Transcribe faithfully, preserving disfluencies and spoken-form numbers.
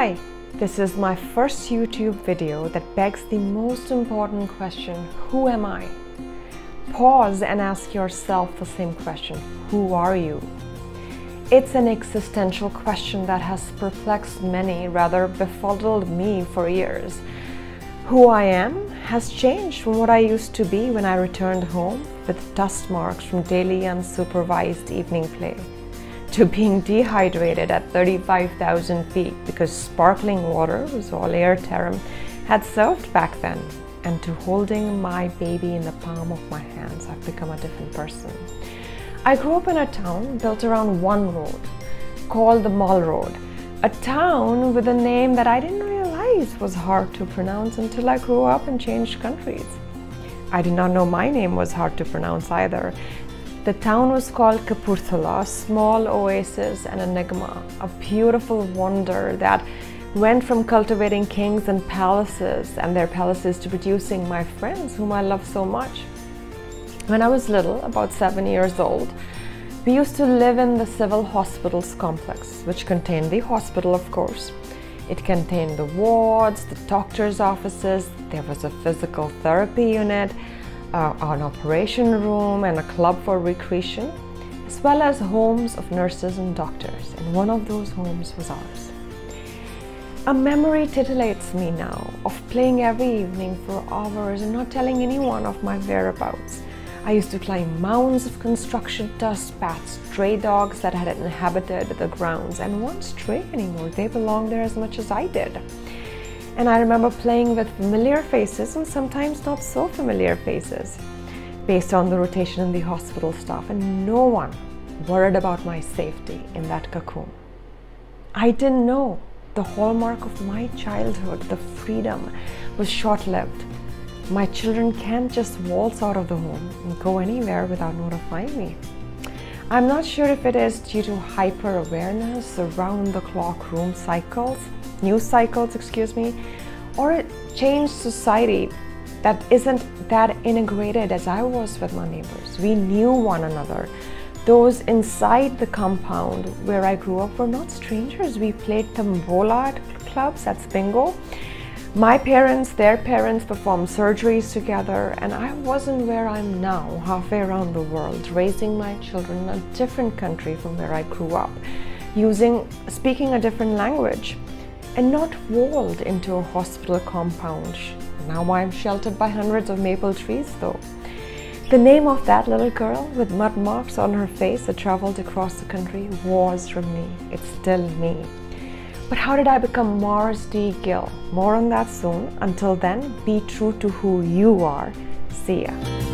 Hi, this is my first YouTube video that begs the most important question, who am I? Pause and ask yourself the same question, who are you? It's an existential question that has perplexed many, rather befuddled me for years. Who I am has changed from what I used to be when I returned home with dust marks from daily unsupervised evening play, to being dehydrated at thirty-five thousand feet because sparkling water was all Air Tarom had served back then, and to holding my baby in the palm of my hands. I've become a different person. I grew up in a town built around one road called the Mall Road, a town with a name that I didn't realize was hard to pronounce until I grew up and changed countries. I did not know my name was hard to pronounce either. The town was called Kapurthala, a small oasis and enigma, a beautiful wonder that went from cultivating kings and palaces and their palaces to producing my friends whom I love so much. When I was little, about seven years old, we used to live in the civil hospitals complex, which contained the hospital, of course. It contained the wards, the doctor's offices, there was a physical therapy unit, Uh, an operation room and a club for recreation, as well as homes of nurses and doctors, and one of those homes was ours. A memory titillates me now of playing every evening for hours and not telling anyone of my whereabouts. I used to climb mounds of construction dust, pat stray dogs that had inhabited the grounds, and weren't stray anymore, they belonged there as much as I did. And I remember playing with familiar faces and sometimes not so familiar faces based on the rotation in the hospital staff, and no one worried about my safety in that cocoon. I didn't know the hallmark of my childhood, the freedom, was short-lived. My children can't just waltz out of the home and go anywhere without notifying me. I'm not sure if it is due to hyper-awareness around the clock room cycles, news cycles, excuse me, or a changed society that isn't that integrated as I was with my neighbors. We knew one another. Those inside the compound where I grew up were not strangers. We played tombola at clubs, that's bingo. My parents, their parents performed surgeries together, and I wasn't where I'm now, halfway around the world, raising my children in a different country from where I grew up, using, speaking a different language, and not walled into a hospital compound. Now I'm sheltered by hundreds of maple trees though. The name of that little girl with mud marks on her face that traveled across the country was from me. It's still me. But how did I become Mars D. Gill? More on that soon. Until then, be true to who you are. See ya.